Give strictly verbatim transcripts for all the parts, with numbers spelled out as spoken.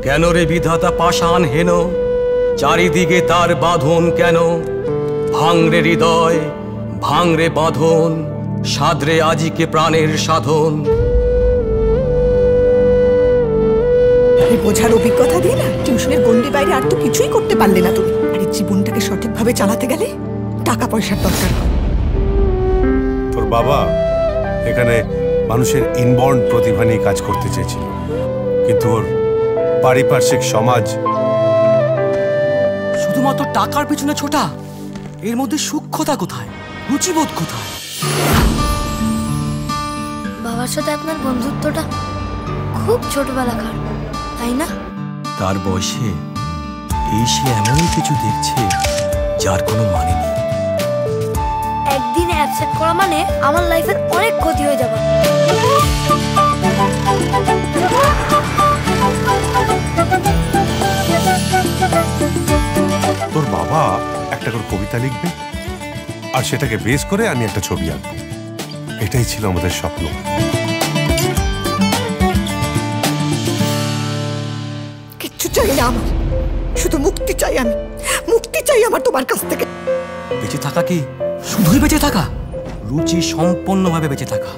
কেন রে বিধাতা পাষাণ হেন, চারিদিকে তার বাঁধন কেন? ভাঙরে হৃদয়, ভাঙরে বাঁধন, সাদরে আজিকে প্রাণের সাধন। এই বোঝার অভিজ্ঞতা দিয়ে না টিউশনের গন্ডি বাইরে আর তো কিছুই করতে পারলে না তুমি। আর এই জীবনটাকে সঠিকভাবে চালাতে গেলে টাকা পয়সার দরকার হয়। তোর বাবা এখানে মানুষের ইনবর্ন প্রতিভা নিয়ে কাজ করতে চেয়েছিল, কিন্তু ওর পারিপার্শ্বিক সমাজ শুধুমাত্র টাকার পেছনে ছোটা, এর মধ্যে সূক্ষ্মতা কোথায়, রুচিবোধ কোথায়? বাবার সাথে আপনার বন্ধুত্বটা খুব ছোটবেলাকার, তাই না? তার বয়সে এই সে এমন কিছু দেখছে যার কোনো মানে নেই। একদিন অ্যাবসেন্ট করা মানে আমার লাইফের অনেক ক্ষতি হয়ে যাবে। তোর বাবা একটা করে কবিতা লিখবে আর সেটাকে বেস করে আমি একটা ছবি আঁকবো, এটাই ছিল আমাদের স্বপ্ন। কিচ্ছু চাই না আমার, শুধু মুক্তি চাই। আমি মুক্তি চাই আমার তোমার কাছ থেকে। বেঁচে থাকা কি শুধুই বেঁচে থাকা? রুচি সম্পন্নভাবে বেঁচে থাকা।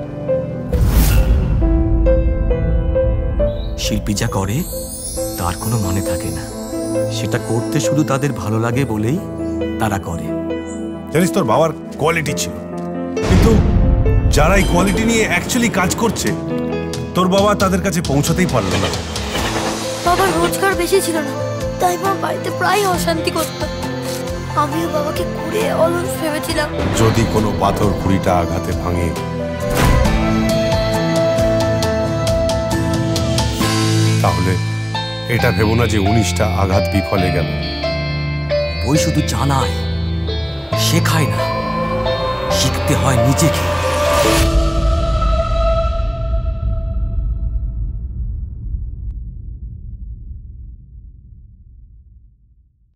শিল্পী যা করে তার কোনো মানে থাকে না, সেটা করতে শুধু তাদের ভালো লাগে বলেই তারা করে। জানিস তোর বাবার কোয়ালিটি ছিল, কিন্তু যারা এই কোয়ালিটি নিয়ে অ্যাকচুয়ালি কাজ করছে তোর বাবা তাদের কাছে পৌঁছাতেই পারলো না। বাবার রোজগার বেশি ছিল না, তাই মা বাড়িতে প্রায় অশান্তি করত। আমিও বাবাকে ঘুরে অলস ভেবেছিলাম। যদি কোনো পাথর কুড়িটা আঘাতে ভাঙে, তাহলে এটা ভেবো না যে উনিশটা আঘাত বিফলে গেল। বই শুধু জানায়, শেখায় না, শিখতে হয় নিজেকে।